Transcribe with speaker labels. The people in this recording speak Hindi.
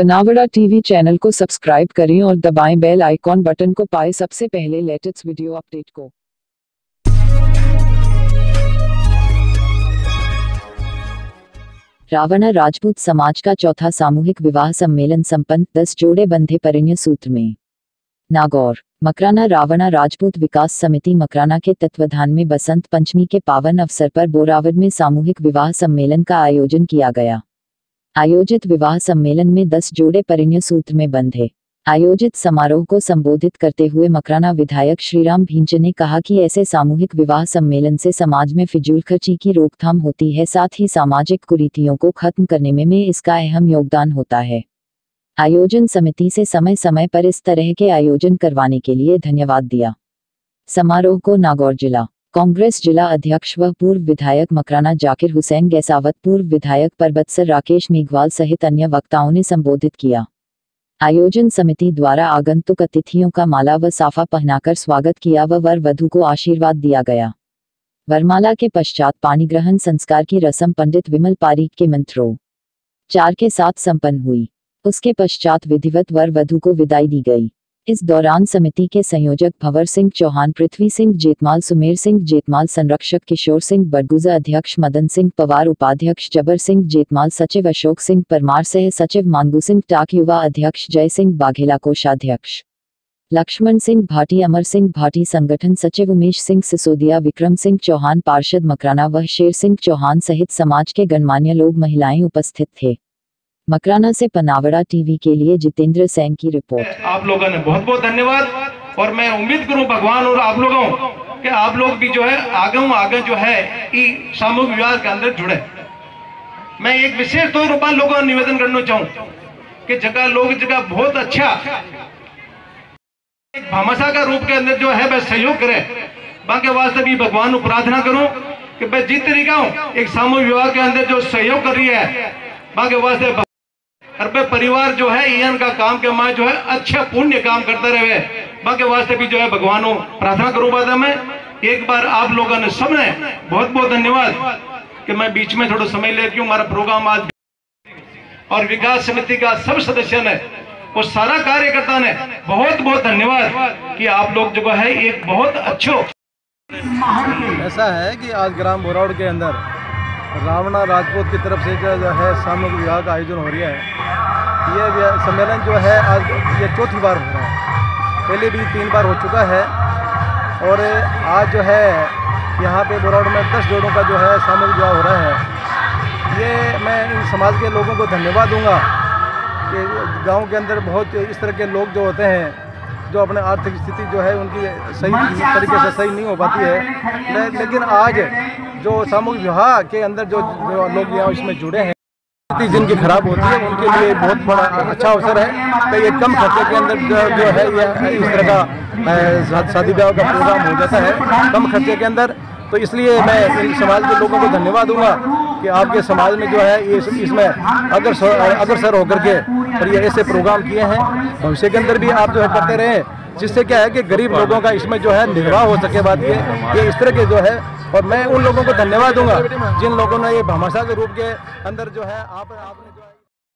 Speaker 1: पनावड़ा टीवी चैनल को सब्सक्राइब करें और दबाएं बेल आइकॉन बटन को पाएं सबसे पहले लेटेस्ट वीडियो अपडेट को। रावणा राजपूत समाज का चौथा सामूहिक विवाह सम्मेलन संपन्न, 10 जोड़े बंधे परिणय सूत्र में। नागौर मकराना रावणा राजपूत विकास समिति मकराना के तत्वाधान में बसंत पंचमी के पावन अवसर पर बोरावड़ में सामूहिक विवाह सम्मेलन का आयोजन किया गया। आयोजित विवाह सम्मेलन में 10 जोड़े परिणय सूत्र में बंधे। आयोजित समारोह को संबोधित करते हुए मकराना विधायक श्रीराम भींचे ने कहा कि ऐसे सामूहिक विवाह सम्मेलन से समाज में फिजूल खर्ची की रोकथाम होती है, साथ ही सामाजिक कुरीतियों को खत्म करने में इसका अहम योगदान होता है। आयोजन समिति से समय समय पर इस तरह के आयोजन करवाने के लिए धन्यवाद दिया। समारोह को नागौर जिला कांग्रेस जिला अध्यक्ष व पूर्व विधायक मकराना जाकिर हुसैन गैसावत, पूर्व विधायक परबतसर राकेश मेघवाल सहित अन्य वक्ताओं ने संबोधित किया। आयोजन समिति द्वारा आगंतुक अतिथियों का माला व साफा पहनाकर स्वागत किया व वर वधू को आशीर्वाद दिया गया। वरमाला के पश्चात पानी ग्रहण संस्कार की रस्म पंडित विमल पारीक के मंत्रोच्चार के साथ संपन्न हुई। उसके पश्चात विधिवत वर वधू को विदाई दी गई। इस दौरान समिति के संयोजक भंवर सिंह चौहान, पृथ्वी सिंह जेतमाल, सुमेर सिंह जेतमाल, संरक्षक किशोर सिंह बड़गुजा, अध्यक्ष मदन सिंह पवार, उपाध्यक्ष जबर सिंह जेतमाल, सचिव अशोक सिंह परमार, सह सचिव मांगू सिंह टाक, युवा अध्यक्ष जय सिंह बाघेला, कोषाध्यक्ष लक्ष्मण सिंह भाटी, अमर सिंह भाटी, संगठन सचिव उमेश सिंह सिसोदिया, विक्रम सिंह चौहान, पार्षद मकराना व शेर सिंह चौहान सहित समाज के गणमान्य लोग महिलाएं उपस्थित थे। मकराना से पनावड़ा टीवी के लिए जितेंद्र सैन की रिपोर्ट।
Speaker 2: आप लोगों ने बहुत बहुत धन्यवाद और मैं उम्मीद करूं भगवान और आप लोगों कि आप लोग भी जो है आगे जो है सामूहिक विवाह के अंदर जुड़े। मैं एक विशेष तौर पर लोगों को निवेदन करना चाहूं कि जगह बहुत अच्छा एक भामाशाह का रूप के अंदर जो है वह सहयोग करे। बाकी वास्ते भी भगवान को प्रार्थना करूं कि मैं जिस तरीका हूं एक सामूहिक विवाह के अंदर जो सहयोग कर रही है, बाकी वास्ते परिवार जो है इन का काम के मां जो है अच्छा पुण्य काम करता रहे। बाकी वास्ते भी जो है भगवान को प्रार्थना करूं। बाद में एक बार आप लोगों ने सबने बहुत बहुत धन्यवाद कि मैं बीच में थोड़ा समय ले क्यों हमारा प्रोग्राम आज और विकास समिति का सब सदस्य ने और सारा कार्यकर्ता ने बहुत बहुत धन्यवाद कि आप लोग जो है एक बहुत अच्छो।
Speaker 3: ऐसा है कि आज ग्राम बोरावड़ के अंदर रावणा राजपूत की तरफ से जो है सामूहिक विवाह का आयोजन हो रहा है। ये सम्मेलन जो है आज ये चौथी बार हो रहा है। पहले भी 3 बार हो चुका है और आज जो है यहाँ पे बोरावड़ में 10 जोड़ों का जो है सामूहिक विवाह हो रहा है। ये मैं इन समाज के लोगों को धन्यवाद दूंगा कि गांव के अंदर बहुत इस तरह के लोग जो होते हैं जो अपने आर्थिक स्थिति जो है उनकी सही तरीके से सही नहीं हो पाती है, लेकिन आज जो सामूहिक विवाह के अंदर जो लोग यहाँ इसमें जुड़े हैं, स्थिति जिनकी खराब होती है उनके लिए बहुत बड़ा अच्छा अवसर है कि ये कम खर्चे के अंदर जो है ये इस तरह का शादी ब्याह का प्रोग्राम हो जाता है कम खर्चे के अंदर। तो इसलिए मैं इन समाज के लोगों को धन्यवाद दूंगा कि आपके समाज में जो है ये इसमें अग्रसर होकर के और ये ऐसे प्रोग्राम किए हैं। भविष्य के अंदर भी आप जो है करते रहें, जिससे क्या है कि गरीब लोगों का इसमें जो है निर्वाह हो सके। बात ये इस तरह के जो है, और मैं उन लोगों को धन्यवाद दूंगा जिन लोगों ने ये भामाशाह के रूप के अंदर जो है आपने